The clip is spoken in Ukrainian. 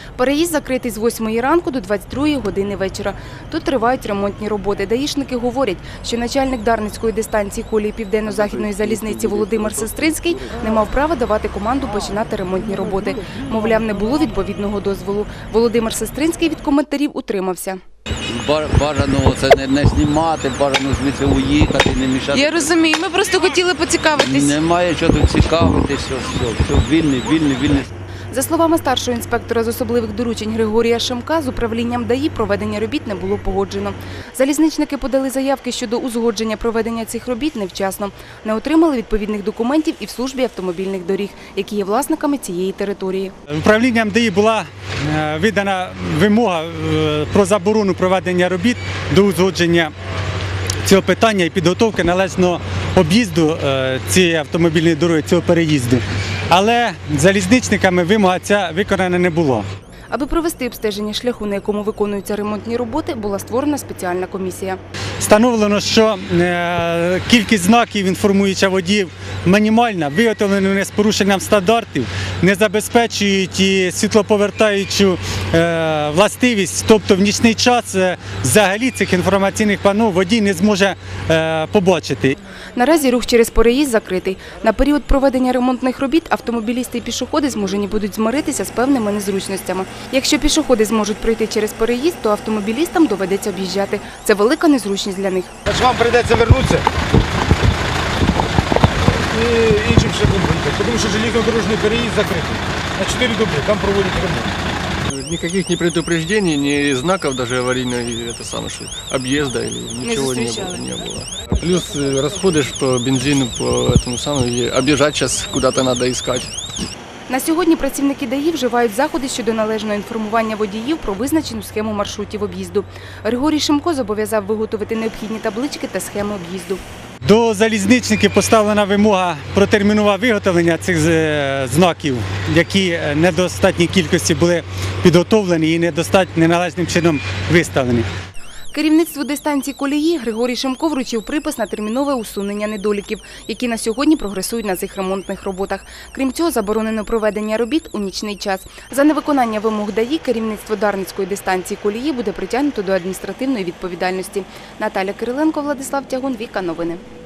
Переїзд закритий з 8 ранку до 22 години вечора. Тут тривають ремонтні роботи. Даїшники говорять, що начальник Дарницької дистанції колії Південно-Західної залізниці Володимир Сестринський не мав права давати команду починати ремонтні роботи. Мовляв, не було відповідного дозволу. Володимир Сестринський від коментарів утримався. Бажано це не знімати, бажано звідси уїхати, не мішати. Я розумію, ми просто хотіли поцікавитись. Немає чого тут цікавитись, все вільний. За словами старшого інспектора з особливих доручень Григорія Шимка, з управлінням ДАІ проведення робіт не було погоджено. Залізничники подали заявки щодо узгодження проведення цих робіт невчасно. Не отримали відповідних документів і в службі автомобільних доріг, які є власниками цієї території. Управлінням ДАІ була видана вимога про заборону проведення робіт до узгодження цього питання і підготовки належного об'їзду цієї автомобільної дороги, цього переїзду. Але залізничниками вимога ця виконана не була. Аби провести обстеження шляху, на якому виконуються ремонтні роботи, була створена спеціальна комісія. Встановлено, що кількість знаків, інформуюча водіїв, мінімальна, виготовлені вони з порушенням стандартів, не забезпечують і світлоповертаючу властивість, тобто в нічний час взагалі цих інформаційних панно водій не зможе побачити. Наразі рух через переїзд закритий. На період проведення ремонтних робіт автомобілісти і пішоходи змушені будуть змиритися з певними незручностями. Якщо пішоходи зможуть пройти через переїзд, то автомобілістам доведеться об'їжджати. Це велика незручність для них. Значить, вам прийдеться повернутися і іншим шляхом проїхати, тому що железнодорожний переїзд закритий. На 4 доби там проводять ремонт. Никаких ни предупреждений, ни знаков даже аварийного объезда или ничего не было. Плюс расходы, что бензин по этому самому, и объезжать сейчас куда-то надо искать. На сьогодні працівники ДАІ вживають заходи щодо належного інформування водіїв про визначену схему маршрутів об'їзду. Григорій Шимко зобов'язав виготовити необхідні таблички та схеми об'їзду. До залізничників поставлена вимога про термінове виготовлення цих знаків, які в недостатній кількості були підготовлені і неналежним чином виставлені. Керівництву дистанції колії Григорій Шимко вручив припис на термінове усунення недоліків, які на сьогодні прогресують на цих ремонтних роботах. Крім цього, заборонено проведення робіт у нічний час. За невиконання вимог ДАІ керівництво Дарницької дистанції колії буде притягнуто до адміністративної відповідальності. Наталя Кириленко, Владислав Тягун, Віка Новини.